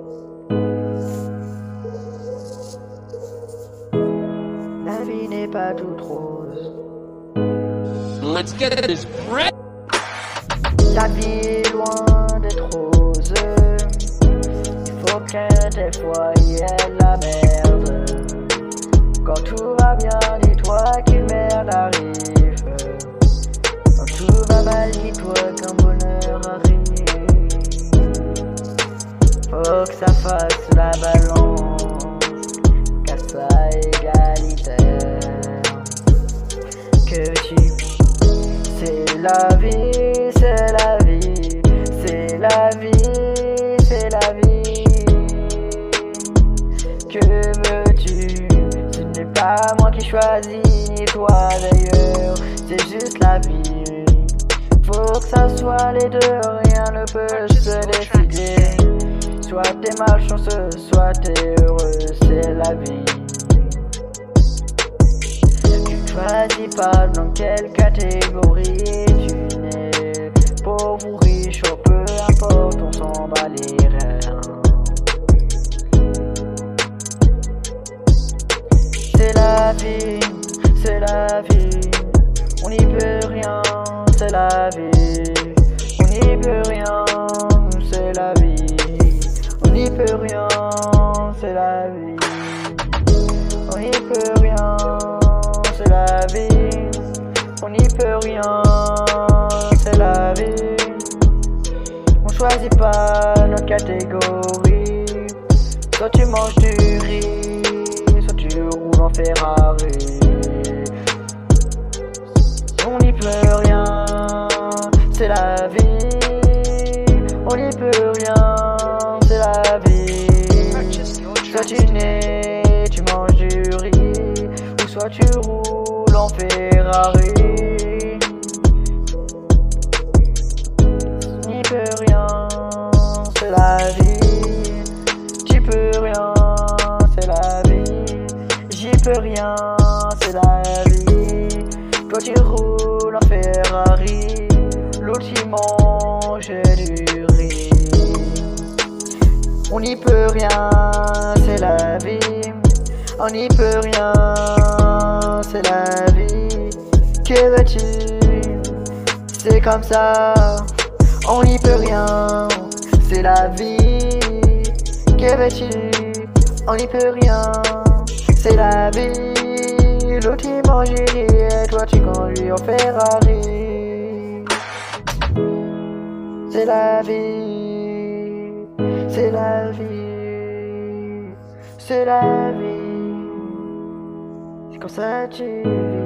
La vie n'est pas toute rose. Let's get this bread. La vie est loin d'être rose. Il faut que des fois il y ait la merde. Quand tout va bien, dis-toi qu'une merde arrive. Quand tout va mal, dis-toi qu'un bonheur arrive. Faut que ça fasse la balance, qu'elle soit égalitaire. Que tu... C'est la vie, c'est la vie, c'est la vie, c'est la vie. Que veux-tu? Ce n'est pas moi qui choisis, ni toi d'ailleurs, c'est juste la vie. Faut que ça soit les deux, rien ne peut se décider. Soit t'es malchanceux, soit t'es heureux, c'est la vie. Tu choisis pas dans quelle catégorie tu nais. Pauvre ou riche, oh, peu importe, on s'en bat les reins. C'est la vie, c'est la vie. On n'y peut rien, c'est la vie. On n'y peut rien, c'est la vie. On n'y peut rien, c'est la vie. On n'y peut rien, c'est la vie. On n'y peut rien, c'est la vie. On choisit pas notre catégorie. Soit tu manges du riz, soit tu roules en Ferrari. On n'y peut rien, c'est la vie. On n'y peut rien, c'est la vie. Soit tu nais, tu manges du riz, ou soit tu roules en Ferrari. On n'y peut rien, c'est la vie. Tu peux rien, c'est la vie. J'y peux rien, c'est la vie. Toi tu roules en Ferrari, l'autre il mange du riz. On n'y peut rien, c'est la vie. On n'y peut rien, c'est la vie. Que veux-tu? C'est comme ça. On n'y peut rien, c'est la vie. Que veux-tu? On n'y peut rien, c'est la vie. L'autre il mange du riz et toi tu conduis en Ferrari. C'est la vie, c'est la vie, c'est la vie. C'est comme ça que tu vis.